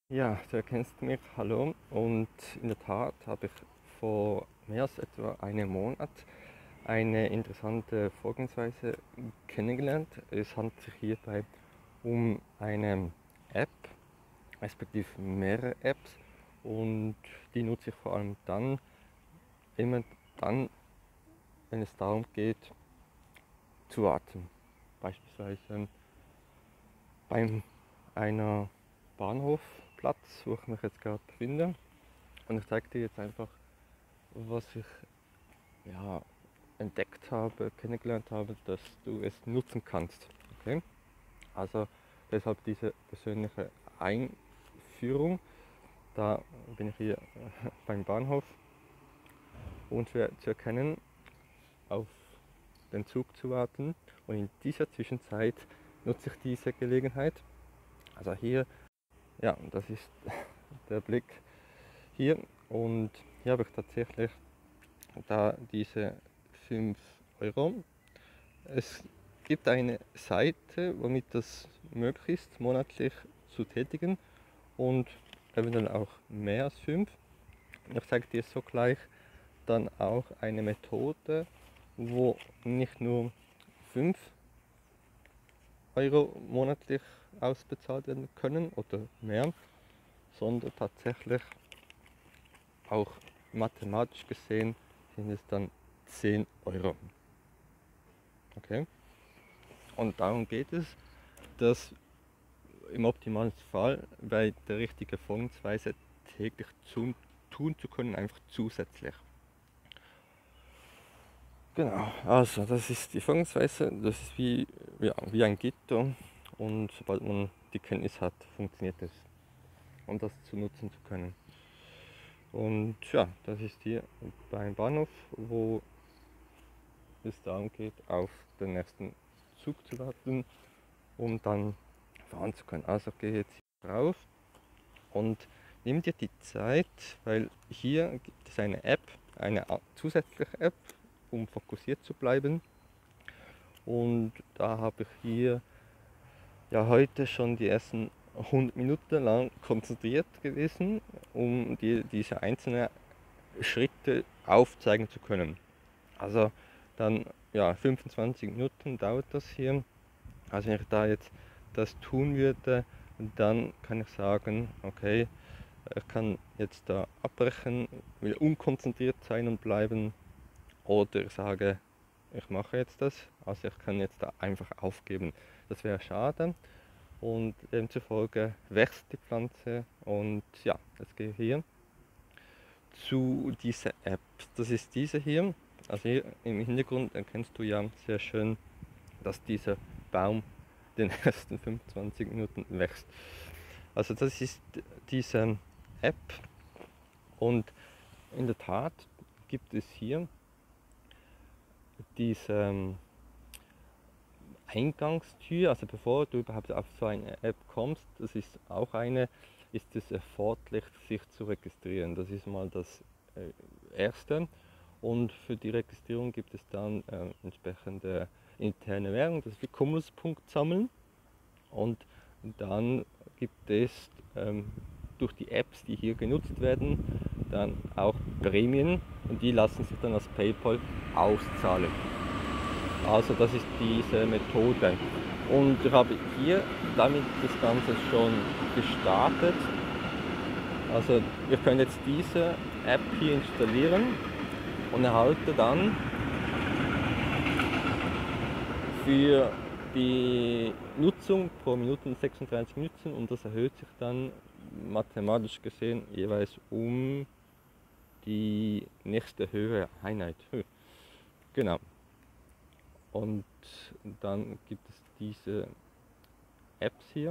Ja, du erkennst mich, hallo. Und in der Tat habe ich vor mehr als etwa einem Monat eine interessante Vorgehensweise kennengelernt. Es handelt sich hierbei um eine App, respektive mehrere Apps. Und die nutze ich vor allem dann, immer dann, wenn es darum geht, zu warten. Beispielsweise bei einer Bahnhofplatz, wo ich mich jetzt gerade befinde. Und ich zeige dir jetzt einfach, was ich ja, entdeckt habe, kennengelernt habe, dass du es nutzen kannst. Okay? Also deshalb diese persönliche Einführung. Da bin ich hier beim Bahnhof und schwer zu erkennen, auf den Zug zu warten. Und in dieser Zwischenzeit nutze ich diese Gelegenheit. Also hier, ja, das ist der Blick hier. Und hier habe ich tatsächlich da diese 5 Euro. Es gibt eine Seite, womit das möglich ist, monatlich zu tätigen und eventuell auch mehr als 5. Ich zeige dir sogleich dann auch eine Methode, wo nicht nur 5 Euro monatlich ausbezahlt werden können oder mehr, sondern tatsächlich auch mathematisch gesehen sind es dann 10 Euro. Okay? Und darum geht es, dass im optimalen Fall bei der richtigen Vorgehensweise täglich tun zu können, einfach zusätzlich. Genau, also das ist die Vorgehensweise, das ist wie ein Gitter und sobald man die Kenntnis hat, funktioniert es, um das zu nutzen zu können. Und ja, das ist hier beim Bahnhof, wo es darum geht, auf den nächsten Zug zu warten, um dann fahren zu können. Also gehe jetzt hier rauf und nimm dir die Zeit, weil hier gibt es eine App, eine zusätzliche App, um fokussiert zu bleiben. Und da habe ich hier ja heute schon die ersten 100 Minuten lang konzentriert gewesen, um dir diese einzelnen Schritte aufzeigen zu können. Also dann ja 25 Minuten dauert das hier. Also wenn ich da jetzt das tun würde, dann kann ich sagen, okay, ich kann jetzt da abbrechen, will unkonzentriert sein und bleiben, oder ich sage, ich mache jetzt das, also ich kann jetzt da einfach aufgeben. Das wäre schade und demzufolge wächst die Pflanze und ja, jetzt gehe ich hier zu dieser App. Das ist diese hier. Also hier im Hintergrund erkennst du ja sehr schön, dass dieser Baum den ersten 25 Minuten wächst. Also das ist diese App und in der Tat gibt es hier diese Eingangstür, also bevor du überhaupt auf so eine App kommst, das ist auch eine, ist es erforderlich, sich zu registrieren. Das ist mal das Erste. Und für die Registrierung gibt es dann entsprechende interne Währung, das ist wie Cumulus-Punkt sammeln. Und dann gibt es durch die Apps, die hier genutzt werden, dann auch Prämien und die lassen sich dann als PayPal auszahlen. Also das ist diese Methode. Und ich habe hier damit das Ganze schon gestartet. Also ihr könnt jetzt diese App hier installieren und erhalte dann für die Nutzung pro Minute 36 Minuten und das erhöht sich dann mathematisch gesehen jeweils um die nächste höhere Einheit. Genau. Und dann gibt es diese Apps hier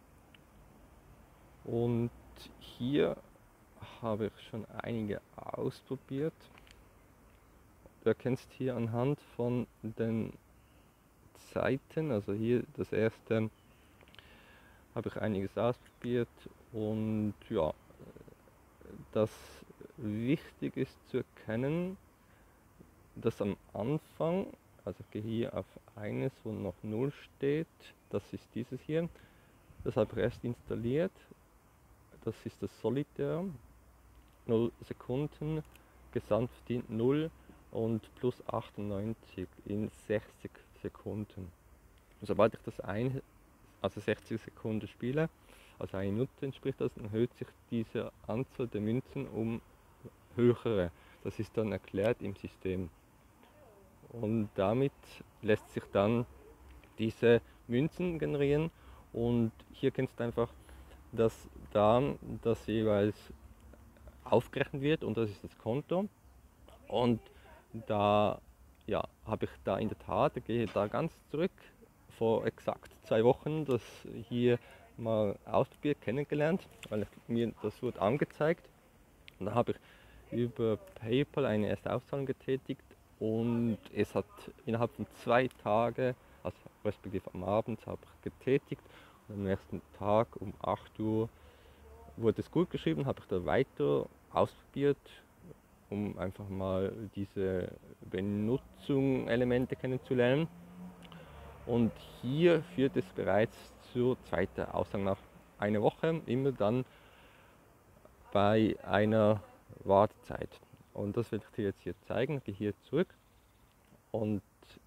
und hier habe ich schon einige ausprobiert. Du erkennst hier anhand von den Seiten, also hier das erste habe ich einiges ausprobiert und ja, das wichtig ist zu erkennen, dass am Anfang, also ich gehe hier auf eines, wo noch 0 steht, das ist dieses hier, das habe ich erst installiert, das ist das Solitär, 0 Sekunden, Gesamtverdient 0 und plus 98 in 60 Sekunden. Sobald ich das also 60 Sekunden spiele, also 1 Minute entspricht das, dann erhöht sich diese Anzahl der Münzen um höhere. Das ist dann erklärt im System. Und damit lässt sich dann diese Münzen generieren und hier kennst du einfach, dass dann das jeweils aufgerechnet wird und das ist das Konto. Und da ja, habe ich da in der Tat, gehe da ganz zurück, vor exakt 2 Wochen das hier mal ausprobiert, kennengelernt, weil mir das wurde angezeigt. Und dann habe ich über PayPal eine erste Auszahlung getätigt und es hat innerhalb von 2 Tagen, also respektive am Abend, habe ich getätigt und am nächsten Tag um 8 Uhr wurde es gut geschrieben, habe ich da weiter ausprobiert, um einfach mal diese Benutzung-Elemente kennenzulernen. Und hier führt es bereits zur zweiten Auszahlung nach einer Woche, immer dann bei einer Wartezeit. Und das werde ich dir jetzt hier zeigen. Ich gehe hier zurück und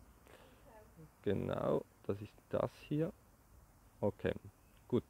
genau, das ist das hier. Okay, gut.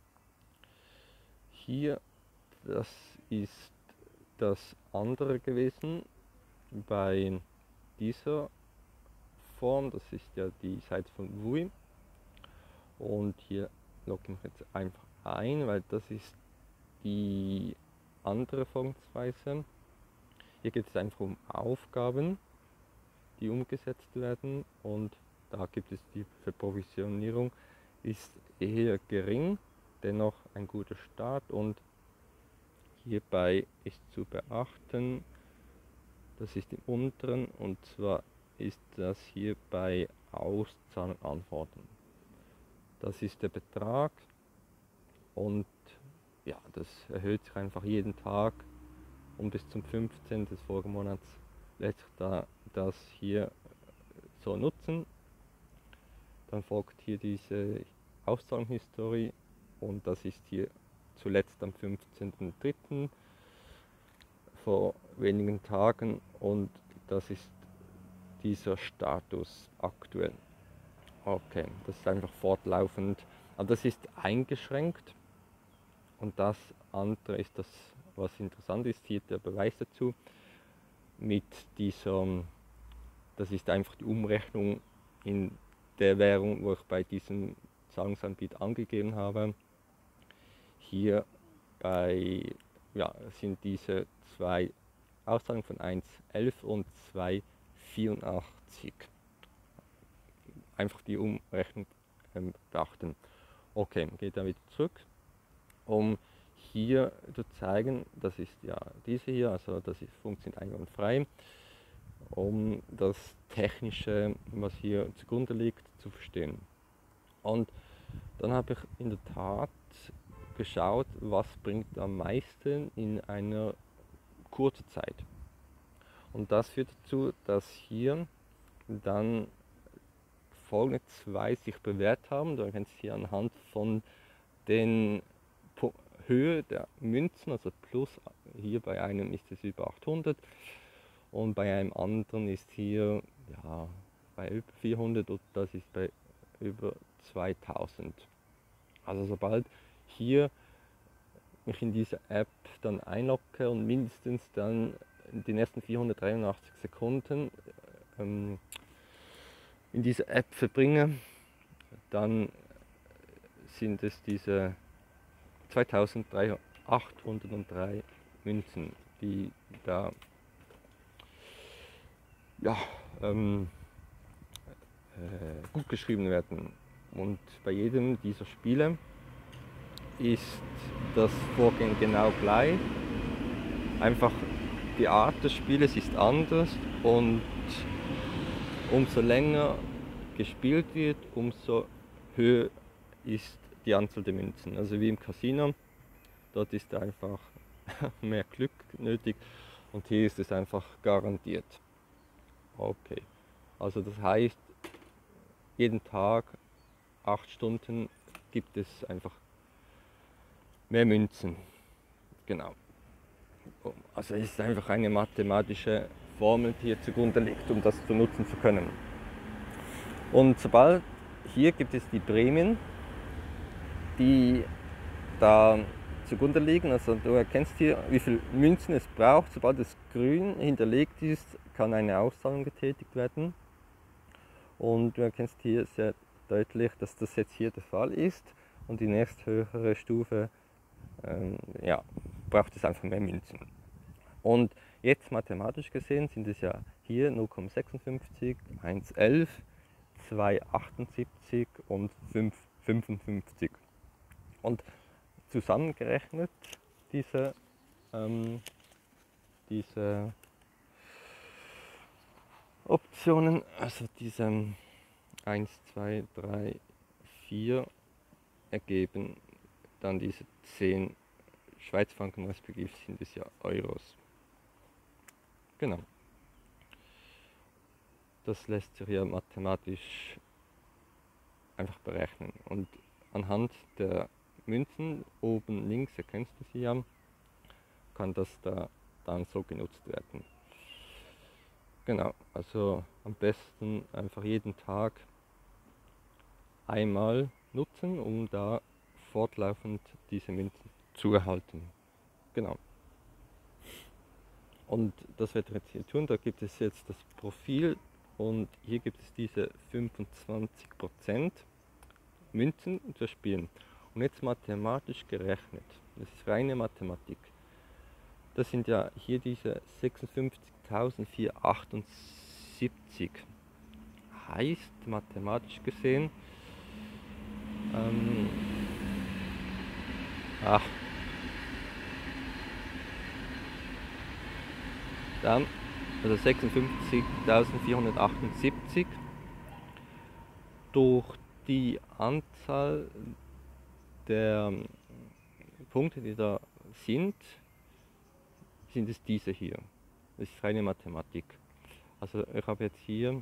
Hier, das ist das andere gewesen bei dieser Form. Das ist ja die Seite von Vui. Und hier logge ich mich jetzt einfach ein, weil das ist die andere Vorgehensweise. Hier geht es einfach um Aufgaben, die umgesetzt werden und da gibt es die Verprovisionierung, ist eher gering, dennoch ein guter Start und hierbei ist zu beachten, das ist im unteren und zwar ist das hier bei Auszahlung anfordern. Das ist der Betrag und ja, das erhöht sich einfach jeden Tag und bis zum 15. des Folgemonats lässt sich da das hier so nutzen. Dann folgt hier diese Auszahlungshistorie und das ist hier zuletzt am 15.03. vor wenigen Tagen und das ist dieser Status aktuell. Okay, das ist einfach fortlaufend, aber das ist eingeschränkt und das andere ist das, was interessant ist, hier der Beweis dazu mit dieser, das ist einfach die Umrechnung in der Währung, wo ich bei diesem Zahlungsanbieter angegeben habe. Hier ja, sind diese 2 Auszahlungen von 1,11 und 2,84. Einfach die Umrechnung beachten. Okay, geht dann wieder zurück, um hier zu zeigen, das ist ja diese hier, also das funktioniert einwandfrei, um das Technische, was hier zugrunde liegt, zu verstehen. Und dann habe ich in der Tat geschaut, was bringt am meisten in einer kurzen Zeit. Und das führt dazu, dass hier dann folgende 2 sich bewährt haben. Da kannst du hier anhand von den Höhe der Münzen, also plus, hier bei einem ist es über 800 und bei einem anderen ist hier ja, bei über 400 und das ist bei über 2000. Also sobald hier mich in diese App dann einlogge und mindestens dann in den ersten 483 Sekunden in diese App verbringe, dann sind es diese 2803 Münzen, die da ja, gut geschrieben werden. Und bei jedem dieser Spiele ist das Vorgehen genau gleich. Einfach die Art des Spieles ist anders und umso länger gespielt wird, umso höher ist die Anzahl der Münzen. Also wie im Casino, dort ist einfach mehr Glück nötig und hier ist es einfach garantiert. Okay, also das heißt, jeden Tag 8 Stunden gibt es einfach mehr Münzen. Genau. Also es ist einfach eine mathematische Formel, die hier zugrunde liegt, um das zu nutzen zu können. Und sobald hier gibt es die Prämien, die da zugrunde liegen. Also du erkennst hier, wie viele Münzen es braucht. Sobald es grün hinterlegt ist, kann eine Auszahlung getätigt werden. Und du erkennst hier sehr deutlich, dass das jetzt hier der Fall ist. Und die nächsthöhere Stufe ja, braucht es einfach mehr Münzen. Und jetzt mathematisch gesehen sind es ja hier 0,56, 1,11, 2,78 und 5,55. Und zusammengerechnet diese Optionen, also diese 1, 2, 3, 4 ergeben dann diese 10 Schweizer Franken, respektive sind es ja Euros. Genau. Das lässt sich ja mathematisch einfach berechnen. Und anhand der Münzen oben links, erkennst du sie ja, kann das da dann so genutzt werden. Genau, also am besten einfach jeden Tag einmal nutzen, um da fortlaufend diese Münzen zu erhalten. Genau. Und das wird jetzt hier tun. Da gibt es jetzt das Profil und hier gibt es diese 25% Münzen zu spielen. Und jetzt mathematisch gerechnet. Das ist reine Mathematik. Das sind ja hier diese 56.478. Heißt mathematisch gesehen, dann, also 56.478 durch die Anzahl der Punkte, die da sind es diese hier. Das ist reine Mathematik. Also ich habe jetzt hier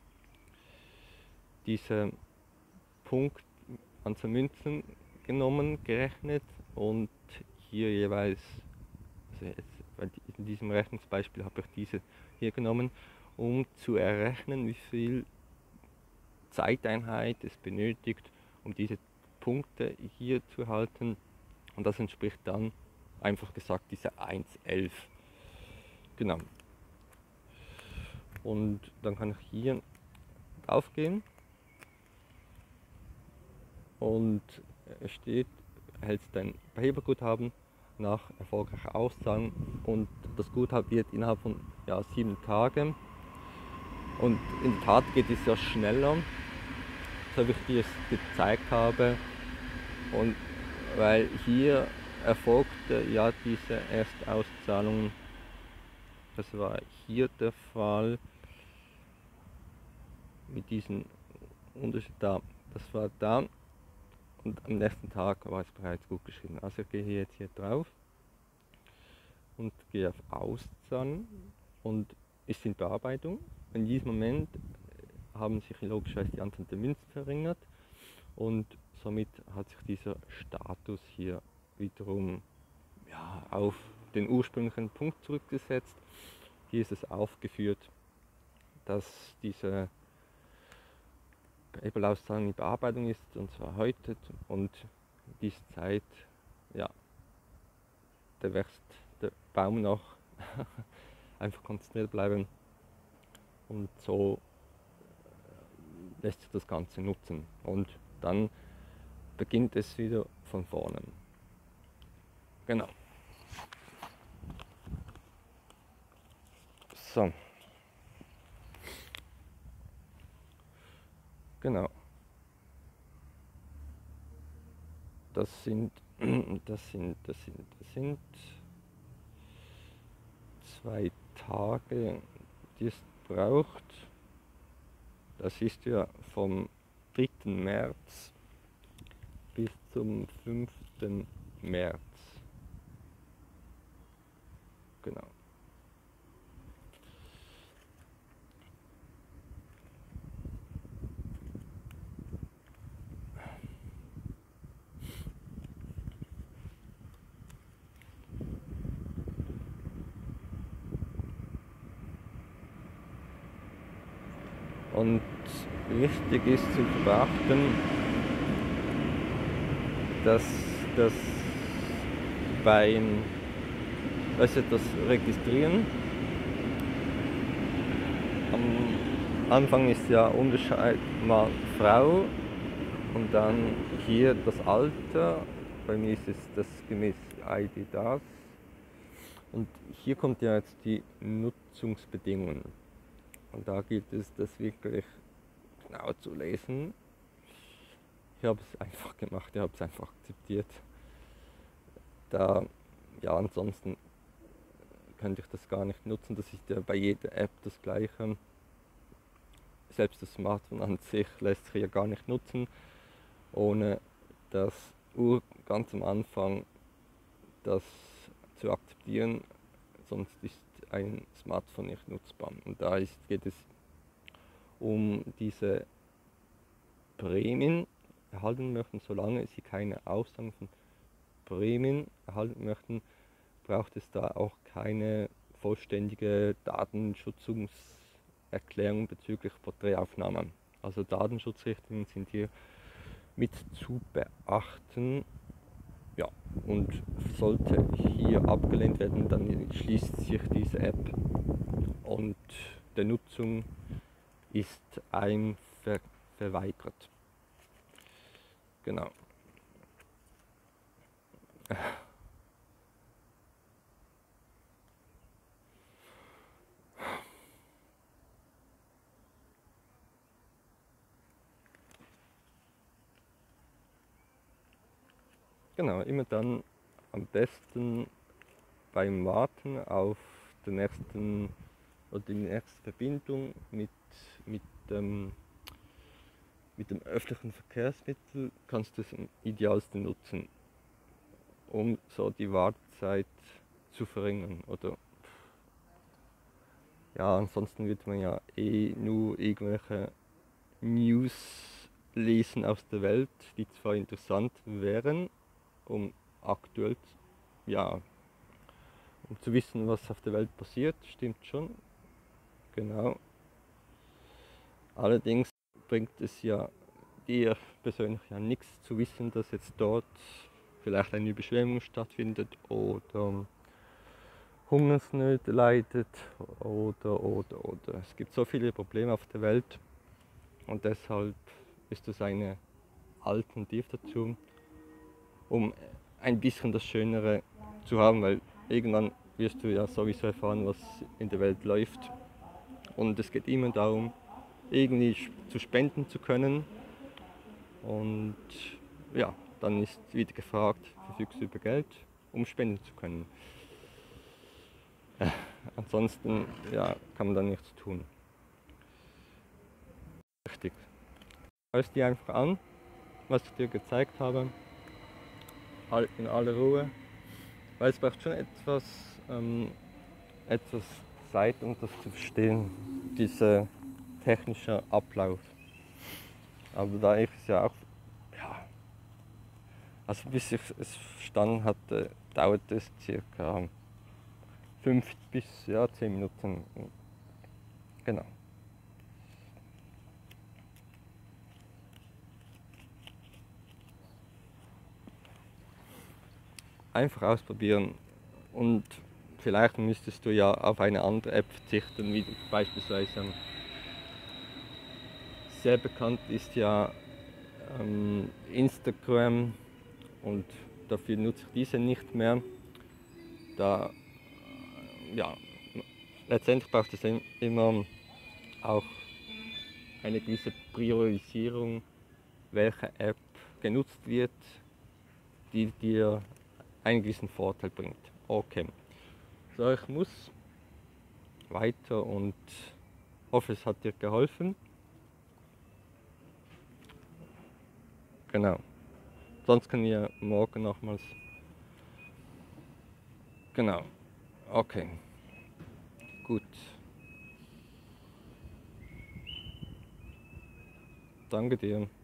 diese Anzahl Münzen genommen, gerechnet und hier jeweils, also jetzt, in diesem Rechnungsbeispiel habe ich diese hier genommen, um zu errechnen, wie viel Zeiteinheit es benötigt, um diese Punkte hier zu erhalten. Und das entspricht dann, einfach gesagt, dieser 1,11. Genau. Und dann kann ich hier drauf gehen und es steht, erhältst dein Beheberguthaben nach erfolgreicher Auszahlung und das Guthaben wird innerhalb von 7 Tagen. Und in der Tat geht es ja schneller, so wie ich dir es gezeigt habe. Und weil hier erfolgte ja diese Erstauszahlung, das war hier der Fall mit diesem Unterschied da. Das war da und am nächsten Tag war es bereits gut geschrieben. Also ich gehe jetzt hier drauf und gehe auf Auszahlen und ist in Bearbeitung. In diesem Moment haben sich logischerweise die Anzahl der Münzen verringert und somit hat sich dieser Status hier wiederum auf den ursprünglichen Punkt zurückgesetzt. Hier ist es aufgeführt, dass diese Auszahlung in Bearbeitung ist, und zwar heute, und diese Zeit, da wächst der Baum noch. Einfach konzentriert bleiben und so lässt sich das Ganze nutzen und dann beginnt es wieder von vorne. Genau. So. Genau. Das sind 2 Tage, die es braucht. Das ist ja vom 3. März bis zum 5. März. Genau. Und wichtig ist zu beachten, dass das beim das Registrieren am Anfang ist ja Unterscheid Mann, Frau und dann hier das Alter. Bei mir ist es das gemäß ID das. Und hier kommt ja jetzt die Nutzungsbedingungen. Und da gilt es, das wirklich genau zu lesen. Ich habe es einfach gemacht, ich habe es einfach akzeptiert. Da, ja, ansonsten könnte ich das gar nicht nutzen. Das ist ja bei jeder App das Gleiche. Selbst das Smartphone an sich lässt sich ja gar nicht nutzen, ohne das ganz am Anfang das zu akzeptieren. Sonst ist ein Smartphone nicht nutzbar. Und da geht es um diese Prämien erhalten möchten, solange sie keine Aussagen von Prämien erhalten möchten, braucht es da auch keine vollständige Datenschutzerklärung bezüglich Porträtaufnahmen. Also Datenschutzrichtlinien sind hier mit zu beachten. Ja, und sollte hier abgelehnt werden, dann schließt sich diese App und der Nutzung ist verweigert. Genau. Genau, immer dann am besten beim Warten auf den nächsten oder die nächste Verbindung mit dem öffentlichen Verkehrsmittel kannst du es am idealsten nutzen, um so die Wartezeit zu verringern. Oder ja, ansonsten wird man ja nur irgendwelche News lesen aus der Welt, die zwar interessant wären, um aktuell, ja, um zu wissen, was auf der Welt passiert, stimmt schon, genau. Allerdings bringt es ja dir persönlich ja nichts zu wissen, dass jetzt dort vielleicht eine Überschwemmung stattfindet oder Hungersnöte leidet oder. Es gibt so viele Probleme auf der Welt und deshalb ist das eine Alternative dazu, um ein bisschen das Schönere zu haben, weil irgendwann wirst du ja sowieso erfahren, was in der Welt läuft. Und es geht immer darum, irgendwie zu spenden zu können. Und ja, dann ist wieder gefragt, verfügst du über Geld, um spenden zu können. Ansonsten ja, kann man da nichts tun. Richtig. Schau es dir einfach an, was ich dir gezeigt habe, in aller Ruhe. Weil es braucht schon etwas Zeit, um das zu verstehen, dieser technische Ablauf. Aber da ich es ja auch, ja, also bis ich es verstanden hatte, dauert es circa 5 bis 10 Minuten. Genau. Einfach ausprobieren und vielleicht müsstest du ja auf eine andere App verzichten, wie beispielsweise sehr bekannt ist ja Instagram und dafür nutze ich diese nicht mehr. Da ja, letztendlich braucht es immer auch eine gewisse Priorisierung, welche App genutzt wird, die dir einen gewissen Vorteil bringt. Okay, so ich muss weiter und hoffe, es hat dir geholfen. Genau. Sonst können wir morgen nochmals. Genau. Okay. Gut. Danke dir.